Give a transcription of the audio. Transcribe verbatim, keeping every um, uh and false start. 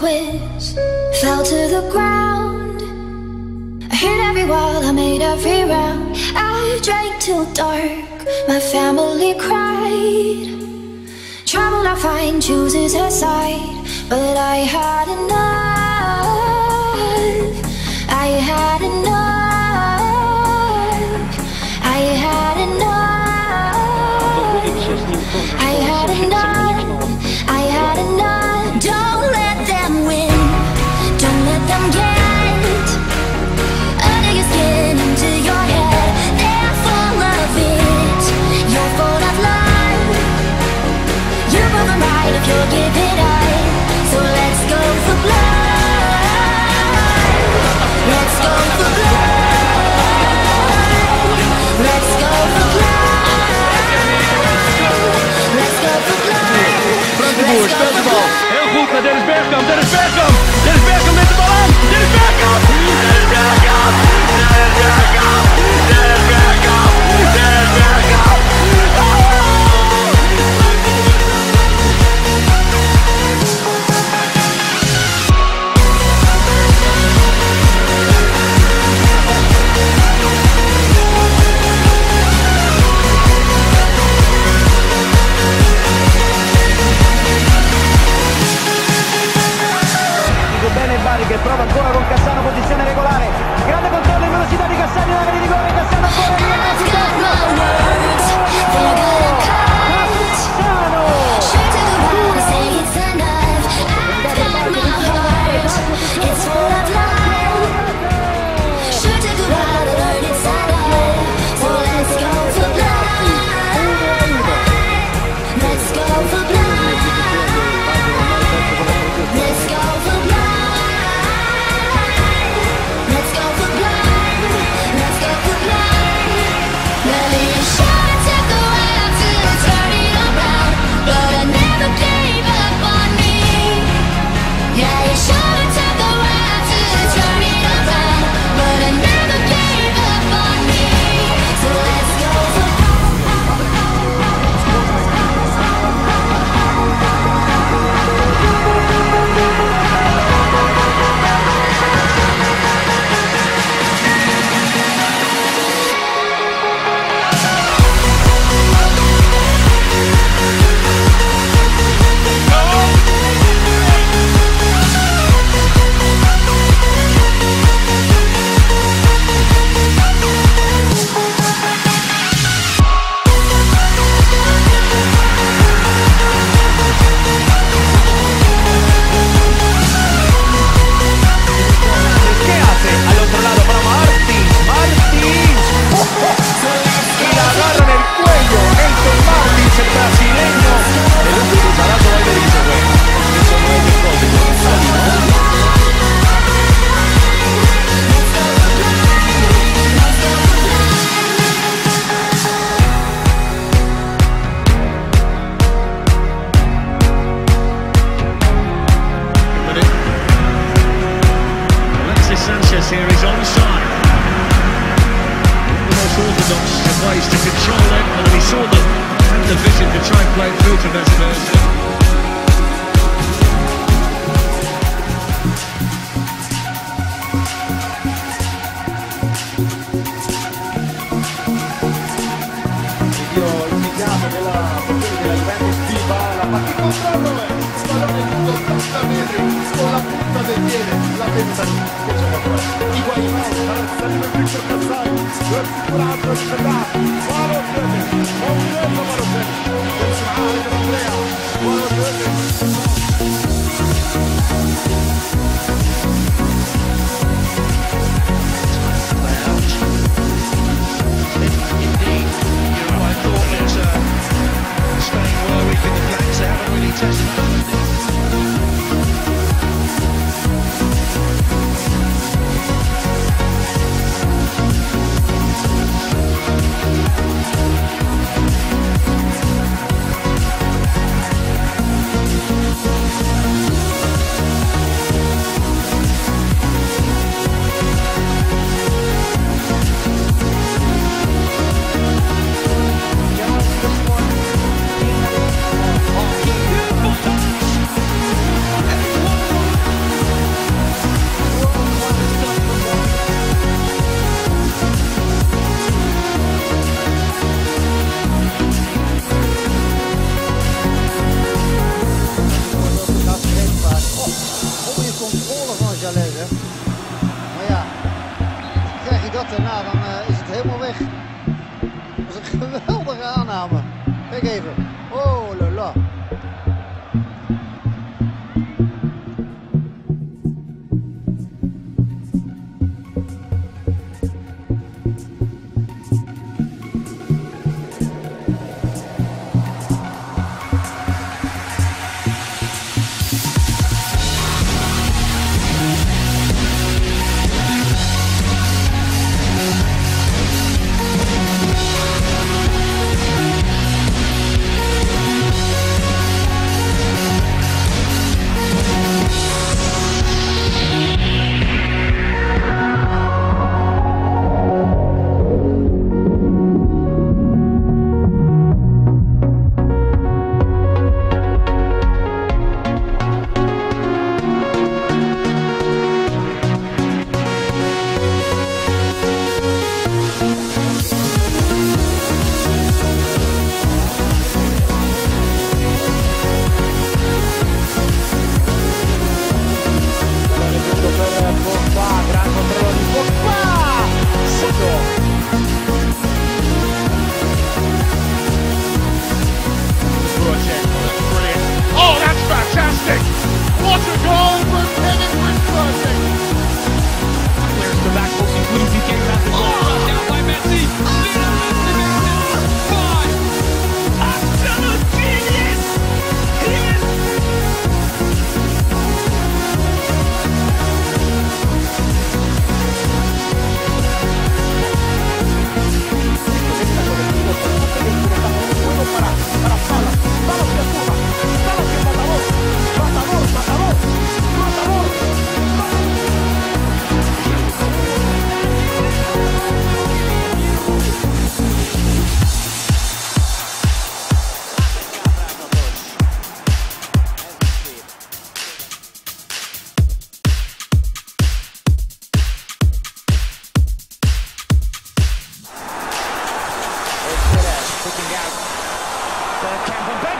quiz fell to the ground. I hit every wall, I made every round. I drank till dark, my family cried. Trouble I find chooses her side, but I had enough. I had enough. I had enough. I had enough. I had enough. Don't let them win. Don't let them get under your skin, into your head. They're full of it. You're full of love. You're proven right if you'll give it up. So let's go for blood. Let's go for blood. Let's go for blood. Let's go for blood. Frank de Boer speelt de bal. Heel goed naar Dennis Bergkamp. Dennis Bergkamp. Dennis Bergkamp met de bal aan. Dennis Bergkamp. Dennis Bergkamp. Dennis Bergkamp. Dennis Bergkamp. Dennis Bergkamp. Che prova ancora con Cassano, posizione regolare, grande controllo in velocità di Cassano, in area di rigore, Cassano ancora in Sanchez here is onside. The most orthodox ways to control it, and we saw them have the vision to try and play through to this version. Io ho iniziato nella portiere della Juventus viva la partita controllo e pallone lungo ottanta metri con la punta del piede, la tentativa che c'è da fare. Higuaín sarà salito Victor Cassano, recuperato il Ferrari, Balotelli, Montero Balotelli, personale per Andrea, Balotelli. blood. Geweldige aanname. Kijk even. Oh la la. Bergkamp and